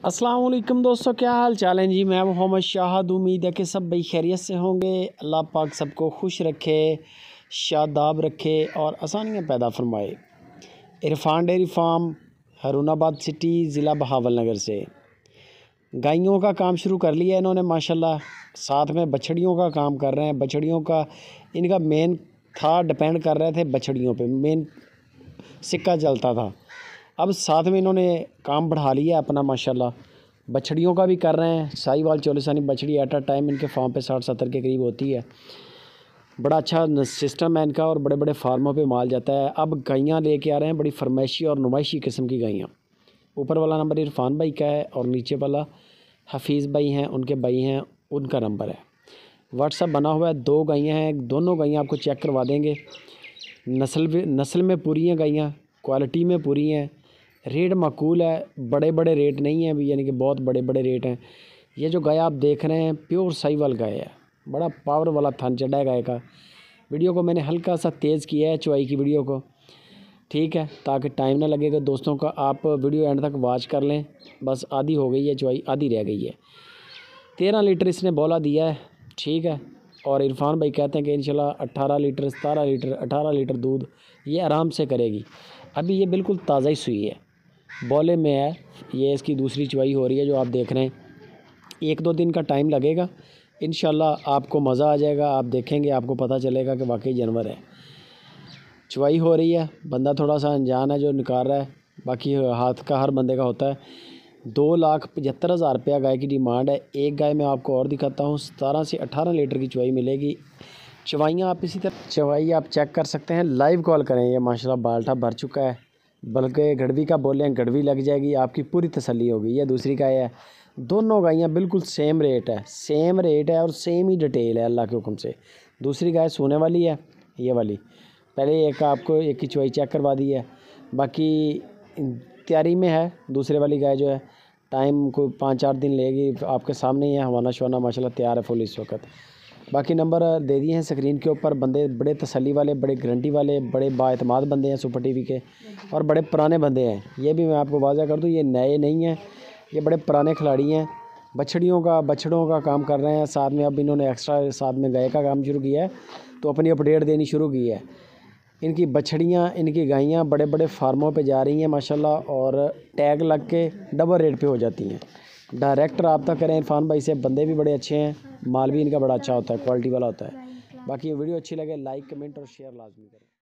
अस्सलाम वालेकुम दोस्तों, क्या हाल चाल है जी। मैं मोहम्मद शाहद, उम्मीद है कि सब भाई खैरियत से होंगे। अल्लाह पाक सबको खुश रखे, शादाब रखे और आसानियाँ पैदा फरमाए। Irfan dairy farm, Harunabad city, ज़िला बहावल नगर से गायों का काम शुरू कर लिया इन्होंने माशाल्लाह। साथ में बछड़ियों का काम कर रहे हैं। बछड़ियों का इनका मेन था, डिपेंड कर रहे थे बछड़ियों पे, मेन सिक्का चलता था। अब साथ में इन्होंने काम बढ़ा लिया अपना माशाल्लाह। बछड़ियों का भी कर रहे हैं। साहिवाल चोलिसानी बछड़ी एट अ टाइम इनके फार्म पे 60-70 के करीब होती है। बड़ा अच्छा सिस्टम है इनका और बड़े बड़े फार्मों पे माल जाता है। अब गाइयाँ लेके आ रहे हैं बड़ी फरमाइशी और नुमाइशी किस्म की गाइयाँ। ऊपर वाला नंबर इरफान भाई का है और नीचे वाला हफीज़ भाई हैं, उनके भाई हैं, उनका नंबर है। व्हाट्सअप बना हुआ है। 2 गाइयाँ हैं, दोनों गाइयाँ आपको चेक करवा देंगे। नस्ल में पूरी हैं गाइयाँ, क्वालिटी में पूरी हैं। रेट माकूल है, बड़े बड़े रेट नहीं हैं, यानी कि बहुत बड़े बड़े रेट हैं। ये जो गाय आप देख रहे हैं प्योर साहिवाल गाय है। बड़ा पावर वाला थन चढ़ा है गाय का। वीडियो को मैंने हल्का सा तेज़ किया है चुवाई की वीडियो को, ठीक है, ताकि टाइम ना लगेगा दोस्तों का। आप वीडियो एंड तक वॉच कर लें। बस आधी हो गई है चुवाई, आधी रह गई है। 13 लीटर इसने बोला दिया है, ठीक है। और इरफान भाई कहते हैं कि इंशाल्लाह 18 लीटर 17 लीटर 18 लीटर दूध ये आराम से करेगी। अभी ये बिल्कुल ताज़ा ही सुई है, बोले में है। ये इसकी दूसरी चुवाई हो रही है जो आप देख रहे हैं। 1-2 दिन का टाइम लगेगा, इंशाल्लाह आपको मज़ा आ जाएगा। आप देखेंगे, आपको पता चलेगा कि वाकई जानवर है। चुवाई हो रही है, बंदा थोड़ा सा अनजान है जो निकाल रहा है, बाकी हाथ का हर बंदे का होता है। 2,75,000 रुपया गाय की डिमांड है। एक गाय मैं आपको और दिखाता हूँ, 17 से 18 लीटर की चुवाई मिलेगी। चवाइयाँ आप इसी तरह चवाई आप चेक कर सकते हैं, लाइव कॉल करें। ये माशाल्लाह बाल्टा भर चुका है, बल्कि गड़वी का बोले हैं, गड़वी लग जाएगी, आपकी पूरी तसल्ली होगी। ये दूसरी गाय है। दोनों गायें बिल्कुल सेम रेट है, सेम रेट है और सेम ही डिटेल है अल्लाह के हुक्म से। दूसरी गाय सोने वाली है, ये वाली। पहले एक आपको एक की चुवाई चेक करवा दी है, बाकी तैयारी में है। दूसरे वाली गाय जो है टाइम को 5-4 दिन लेगी। आपके सामने ही है, हवाना शवाना माशाल्लाह तैयार है फुल इस वक्त। बाकी नंबर दे दिए हैं स्क्रीन के ऊपर। बंदे बड़े तसल्ली वाले, बड़े गारंटी वाले, बड़े बाएतमाद बंदे हैं सुपर टीवी के, और बड़े पुराने बंदे हैं। ये भी मैं आपको वाज़ा कर दूं, ये नए नहीं हैं, ये बड़े पुराने खिलाड़ी हैं। बछड़ों का काम कर रहे हैं साथ में। अब इन्होंने एक्स्ट्रा साथ में गाय का काम शुरू किया है, तो अपनी अपडेट देनी शुरू की है। इनकी बछड़ियाँ, इनकी गायें बड़े बड़े फार्मों पे जा रही हैं माशाल्लाह, और टैग लग के डबल रेट पे हो जाती हैं। डायरेक्ट रब्ता करें इरफान भाई से, बंदे भी बड़े अच्छे हैं, माल भी इनका बड़ा अच्छा होता है, क्वालिटी वाला होता है। बाकी ये वीडियो अच्छी लगे लाइक कमेंट और शेयर लाजमी करें।